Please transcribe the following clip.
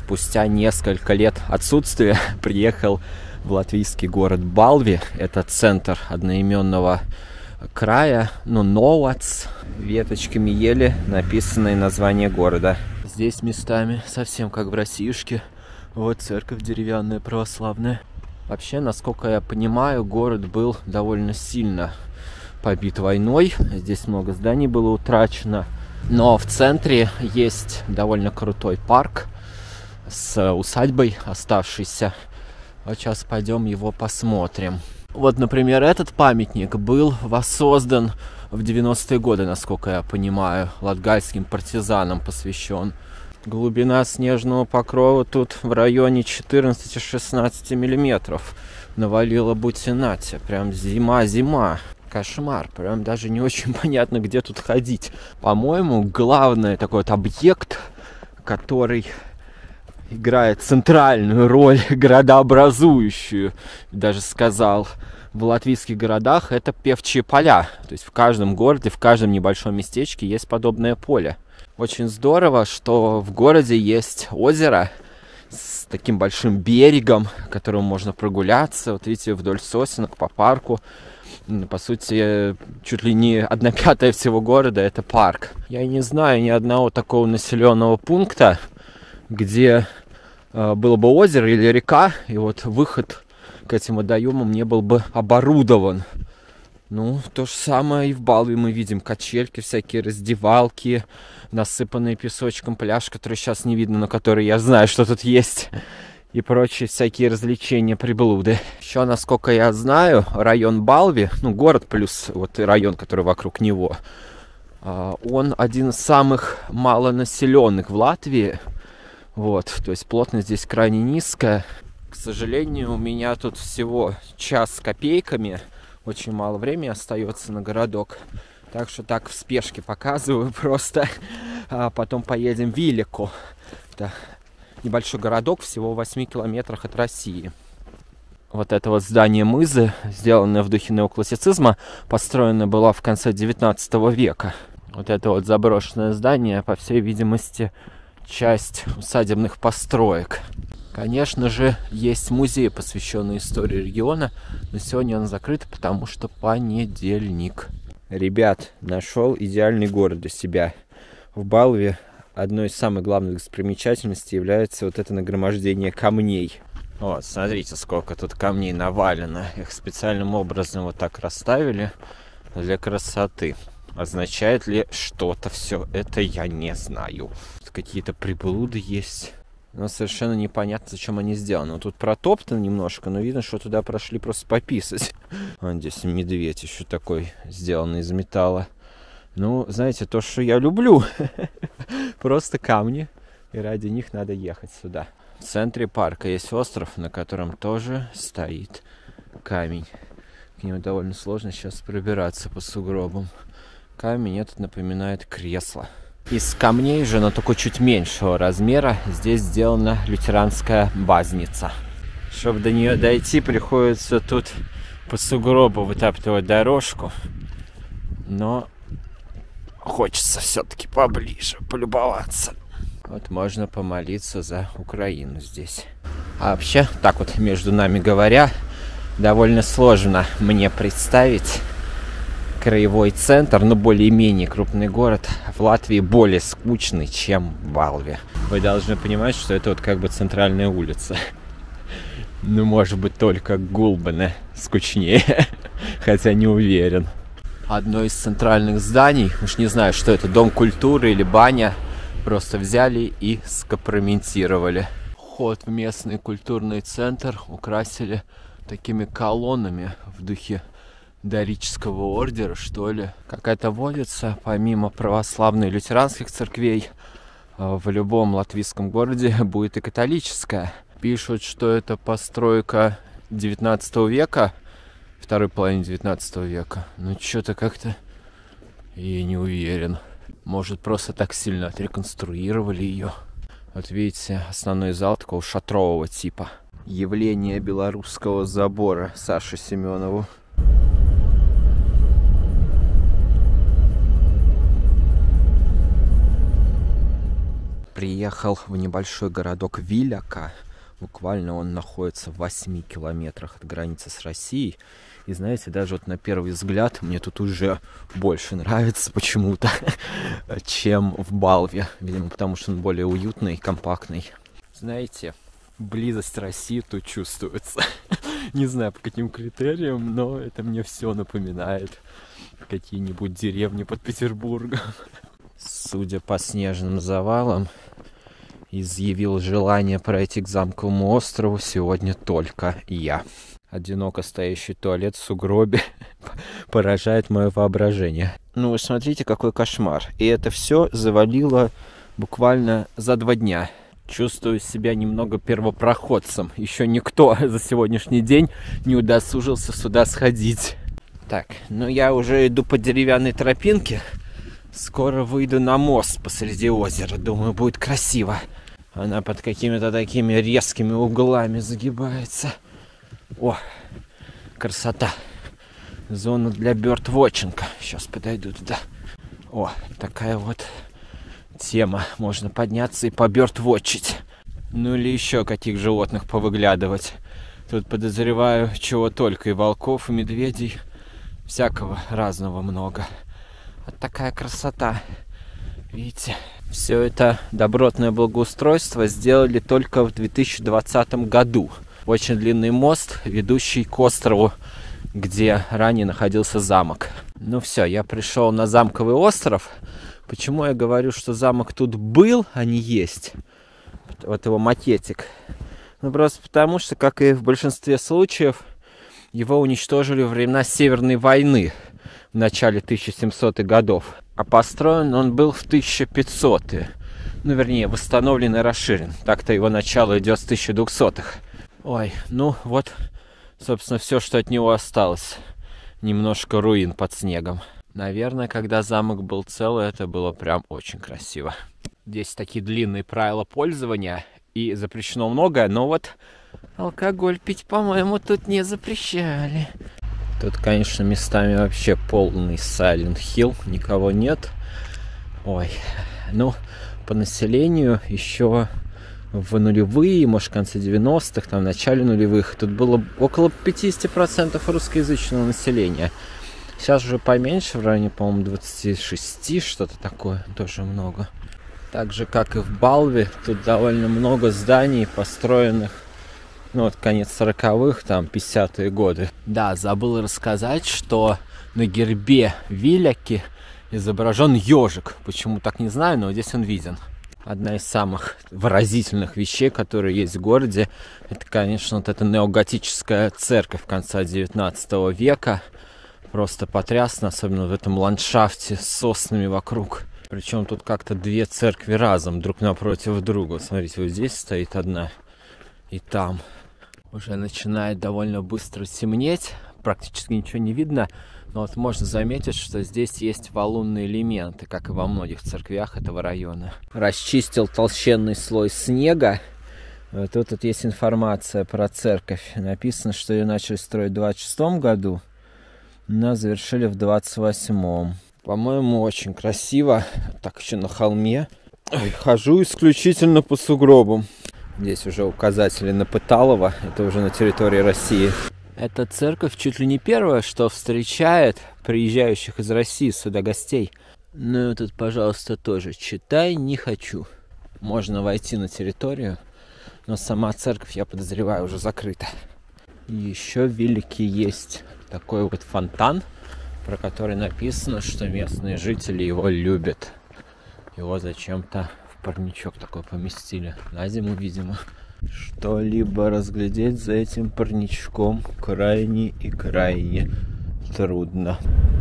спустя несколько лет отсутствия приехал в латвийский город Балви. Это центр одноименного края, Новац. Веточками ели написанное название города. Здесь местами совсем как в Россиюшке. Вот церковь деревянная, православная. Вообще, насколько я понимаю, город был довольно сильно побит войной. Здесь много зданий было утрачено. Но в центре есть довольно крутой парк с усадьбой оставшейся. Вот сейчас пойдем его посмотрим. Вот, например, этот памятник был воссоздан в 90-е годы, насколько я понимаю, латгальским партизанам посвящен. Глубина снежного покрова тут в районе 14-16 миллиметров. Навалила бутинати. Прям зима-зима. Кошмар. Прям даже не очень понятно, где тут ходить. По-моему, главный такой вот объект, который играет центральную роль, градообразующую, даже сказал, в латвийских городах, это певчие поля. То есть в каждом городе, в каждом небольшом местечке есть подобное поле. Очень здорово, что в городе есть озеро с таким большим берегом, к которому можно прогуляться. Вот видите, вдоль сосенок по парку. По сути, чуть ли не 1/5 всего города — это парк. Я не знаю ни одного такого населенного пункта, где было бы озеро или река, и вот выход к этим водоемам не был бы оборудован. Ну, то же самое и в Балви мы видим. Качельки, всякие раздевалки, насыпанные песочком пляж, который сейчас не видно, но который я знаю, что тут есть. И прочие всякие развлечения, приблуды. Еще, насколько я знаю, район Балви, город плюс вот район, который вокруг него, он один из самых малонаселенных в Латвии. Вот, то есть плотность здесь крайне низкая. К сожалению, у меня тут всего час с копейками. Очень мало времени остается на городок. Так что так в спешке показываю просто. А потом поедем в Вилику. Это небольшой городок, всего в 8 километрах от России. Вот это вот здание Мызы, сделанное в духе неоклассицизма, построено было в конце 19 века. Вот это вот заброшенное здание, по всей видимости, часть усадебных построек. Конечно же, есть музей, посвященный истории региона, но сегодня он закрыт, потому что понедельник. Ребят, нашел идеальный город для себя. В Балви одной из самых главных достопримечательностей является вот это нагромождение камней. Вот, смотрите, сколько тут камней навалено. Их специальным образом вот так расставили для красоты. Означает ли что-то все это, я не знаю. Тут какие-то приблуды есть. Но совершенно непонятно, зачем они сделаны. Вот тут протоптано немножко, но видно, что туда прошли просто пописать. Вон здесь медведь еще такой, сделанный из металла. Ну, знаете, то, что я люблю. Просто камни. И ради них надо ехать сюда. В центре парка есть остров, на котором тоже стоит камень. К нему довольно сложно сейчас пробираться по сугробам. Камень этот напоминает кресло. Из камней же, но только чуть меньшего размера, здесь сделана лютеранская базница. Чтобы до нее дойти, приходится тут по сугробу вытаптывать дорожку. Но хочется все-таки поближе полюбоваться. Вот можно помолиться за Украину здесь. А вообще, так вот между нами говоря, довольно сложно мне представить краевой центр, но более-менее крупный город в Латвии более скучный, чем Балви. Вы должны понимать, что это вот как бы центральная улица. Ну, может быть, только Гулбене скучнее, хотя не уверен. Одно из центральных зданий, уж не знаю, что это, Дом культуры или баня, просто взяли и скомпрометировали. Вход в местный культурный центр украсили такими колоннами в духе дорического ордера, что ли. Как это водится, помимо православной и лютеранских церквей, в любом латвийском городе будет и католическая. Пишут, что это постройка 19 века, второй половины 19 века. Но что-то как-то я не уверен. Может, просто так сильно отреконструировали ее. Вот видите, основной зал такого шатрового типа. Явление белорусского забора Саше Семенову. приехал в небольшой городок Виляка. Буквально он находится в 8 километрах от границы с Россией. И знаете, даже вот на первый взгляд мне тут уже больше нравится почему-то, чем в Балве. Видимо, потому что он более уютный и компактный. Знаете, близость России тут чувствуется. Не знаю, по каким критериям, но это мне все напоминает какие-нибудь деревни под Петербургом. Судя по снежным завалам, изъявил желание пройти к замковому острову сегодня только я. Одиноко стоящий туалет в сугробе поражает мое воображение. Ну вы смотрите, какой кошмар. И это все завалило буквально за 2 дня. Чувствую себя немного первопроходцем. Еще никто за сегодняшний день не удосужился сюда сходить. Так, ну я уже иду по деревянной тропинке. Скоро выйду на мост посреди озера. Думаю, будет красиво. Она под какими-то такими резкими углами загибается. О, красота. Зона для бёрдвотчинга. Сейчас подойду туда. О, такая вот тема. Можно подняться и побёрдвотчить. Ну или еще каких животных повыглядывать. Тут подозреваю чего только. И волков, и медведей. Всякого разного много. Вот такая красота. Видите? Все это добротное благоустройство сделали только в 2020 году. Очень длинный мост, ведущий к острову, где ранее находился замок. Ну все, я пришел на замковый остров. Почему я говорю, что замок тут был, а не есть? Вот его макетик. Ну просто потому, что, как и в большинстве случаев, его уничтожили во времена Северной войны в начале 1700-х годов. А построен он был в 1500-е. Ну, вернее, восстановлен и расширен. Так-то его начало идет с 1200-х. Ой, ну вот, собственно, все, что от него осталось. Немножко руин под снегом. Наверное, когда замок был целый, это было прям очень красиво. Здесь такие длинные правила пользования, и запрещено многое, но вот алкоголь пить, по-моему, тут не запрещали. Тут, конечно, местами вообще полный Silent Hill, никого нет. Ой, ну, по населению еще в нулевые, может, в конце 90-х, там, в начале нулевых, тут было около 50% русскоязычного населения. Сейчас уже поменьше, в районе, по-моему, 26, что-то такое, тоже много. Так же, как и в Балве, тут довольно много зданий, построенных, ну, вот конец 40-х, там, 50-е годы. Да, забыл рассказать, что на гербе Виляки изображен ежик. Почему так, не знаю, но здесь он виден. Одна из самых выразительных вещей, которые есть в городе, это, конечно, вот эта неоготическая церковь конца 19 века. Просто потрясно, особенно в этом ландшафте с соснами вокруг. Причем тут как-то 2 церкви разом, друг напротив друга. Смотрите, вот здесь стоит одна, и там. Уже начинает довольно быстро темнеть, практически ничего не видно. Но вот можно заметить, что здесь есть валунные элементы, как и во многих церквях этого района. Расчистил толщенный слой снега. Вот тут есть информация про церковь. Написано, что ее начали строить в 26 году, но завершили в 28-м. По-моему, очень красиво. Так еще на холме. Ой, хожу исключительно по сугробам. Здесь уже указатели на Пыталово. Это уже на территории России. Эта церковь чуть ли не первая, что встречает приезжающих из России сюда гостей. Ну и тут, пожалуйста, тоже читай не хочу. Можно войти на территорию, но сама церковь, я подозреваю, уже закрыта. Еще в Виляке есть такой вот фонтан, про который написано, что местные жители его любят. Его зачем-то в парничок такой поместили. На зиму, видимо. Что-либо разглядеть за этим парничком крайне и крайне трудно.